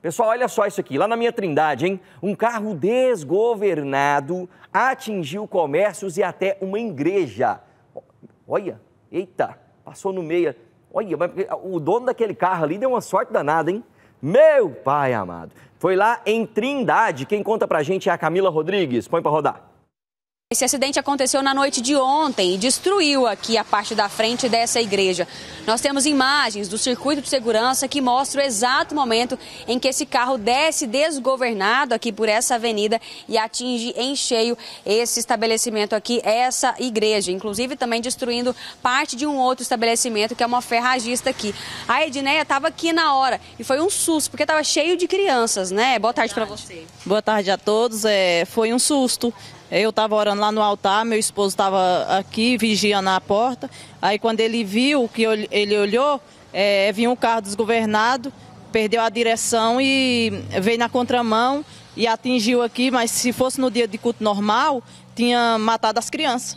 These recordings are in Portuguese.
Pessoal, olha só isso aqui, lá na minha Trindade, hein? Um carro desgovernado atingiu comércios e até uma igreja. Olha, eita, passou no meio. Olha, o dono daquele carro ali deu uma sorte danada, hein? Meu pai amado. Foi lá em Trindade. Quem conta pra gente é a Camila Rodrigues. Põe pra rodar. Esse acidente aconteceu na noite de ontem e destruiu aqui a parte da frente dessa igreja. Nós temos imagens do circuito de segurança que mostram o exato momento em que esse carro desce desgovernado aqui por essa avenida e atinge em cheio esse estabelecimento aqui, essa igreja. Inclusive também destruindo parte de um outro estabelecimento que é uma ferragista aqui. A Edneia estava aqui na hora e foi um susto, porque estava cheio de crianças, né? Boa tarde para você. Boa tarde a todos. Foi um susto. Eu estava orando lá no altar, meu esposo estava aqui vigiando a porta. Aí quando ele viu, que ele olhou, vinha um carro desgovernado, perdeu a direção e veio na contramão e atingiu aqui, mas se fosse no dia de culto normal, tinha matado as crianças.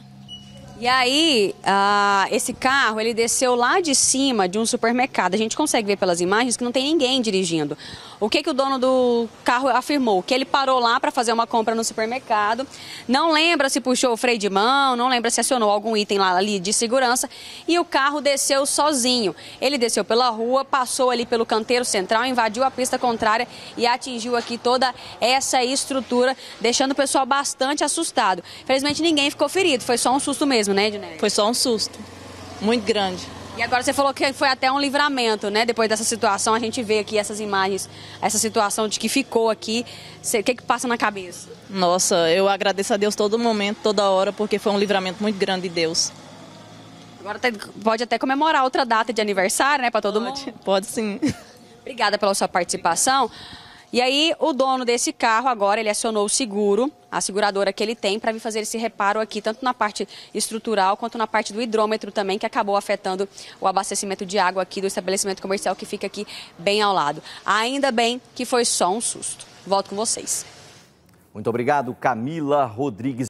E aí, esse carro, ele desceu lá de cima de um supermercado. A gente consegue ver pelas imagens que não tem ninguém dirigindo. O que o dono do carro afirmou? Que ele parou lá para fazer uma compra no supermercado, não lembra se puxou o freio de mão, não lembra se acionou algum item lá ali de segurança e o carro desceu sozinho. Ele desceu pela rua, passou ali pelo canteiro central, invadiu a pista contrária e atingiu aqui toda essa estrutura, deixando o pessoal bastante assustado. Infelizmente ninguém ficou ferido, foi só um susto mesmo, né, Edneia? Foi só um susto, muito grande. E agora você falou que foi até um livramento, né? Depois dessa situação, a gente vê aqui essas imagens, essa situação de que ficou aqui. O que passa na cabeça? Nossa, eu agradeço a Deus todo momento, toda hora, porque foi um livramento muito grande de Deus. Agora pode até comemorar outra data de aniversário, né? Para todo mundo. Pode sim. Obrigada pela sua participação. E aí, o dono desse carro agora, ele acionou o seguro, a seguradora que ele tem, para vir fazer esse reparo aqui, tanto na parte estrutural quanto na parte do hidrômetro também, que acabou afetando o abastecimento de água aqui do estabelecimento comercial que fica aqui bem ao lado. Ainda bem que foi só um susto. Volto com vocês. Muito obrigado, Camila Rodrigues.